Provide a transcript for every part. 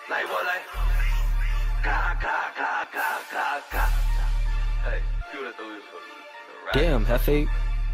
Like what, like? Hey, you would have threw this for Damn, Hefe.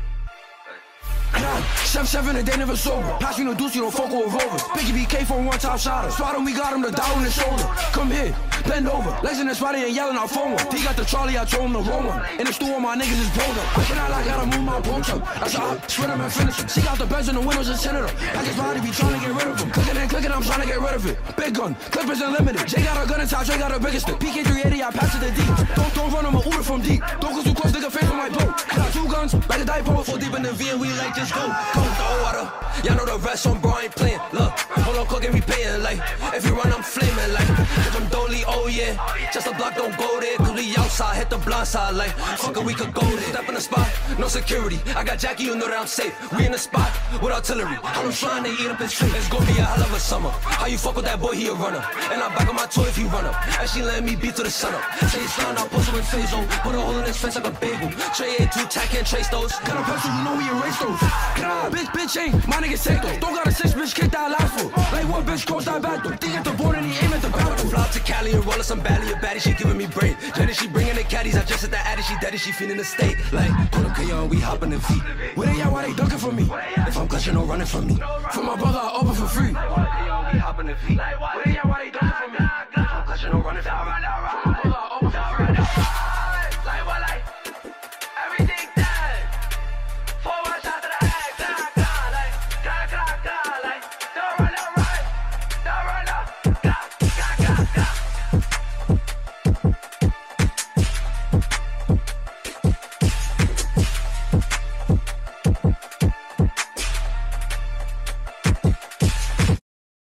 Seven and they never sober. Pass you no deuce, you don't fuck with rovers. Biggie BK for one top shotter. Spot him, we got him the down in the shoulder. Come here, bend over. Legs in the spot, he ain't yelling out phone one. He got the Charlie, I told him the wrong one. In the store, my niggas is pulled up. I cannot like gotta move my approach up. I shot, split him and finish him. She got the Billz in the windows and tinted up. Like his body be trying to get rid of him. Clicking and clicking, I'm trying to get rid of it. Big gun, clippers unlimited. Jay got a gun in top, Jay got a bigger stick. PK 380, I pass it to deep. Don't run him, I order from deep. Don't go too close, nigga, face on my boat. Got two guns, like a dipole. Full deep in the V and we like just go. Throw water. Y'all know the rest on bro, I ain't playing. Look, hold on, cooking, we paying. Like, if you run, I'm flaming. Like, if I'm dolly, oh yeah. Just a block, don't go there. Cause we outside, hit the blind side. Like, fuck it, we could go there. Step in the spot, no security. I got Jackie, you know that I'm safe. We in the spot with artillery. I'm trying to eat up his tree. It's gonna be a hell of a summer. How you fuck with that boy, he a runner. And I'm back on my toy if he run up. And she letting me beat to the sun up. Say he's slime, I'll push him in phase zone. Put a hole in his face like a bagel. Trey A2, tack can't trace those. Got a pencil, you know we erase those. Bitch ain't, my niggas take those. Don't got a 6 bitch, kick that last fool. Like what bitch coach that back though. Think at the board and he aim at the back. Fly to Cali and roll up some Bally, a baddie, she giving me brain. Jenny, she bringing the caddies, I just hit that addy, she daddy, she feeling the state. Like, put a K on, we hopping the feet. Where they at, why they dunking for me? If I'm clutching, no running from me. For my brother, I open for free. Where they at, why they dunking for me? If I'm clutching, no running from me.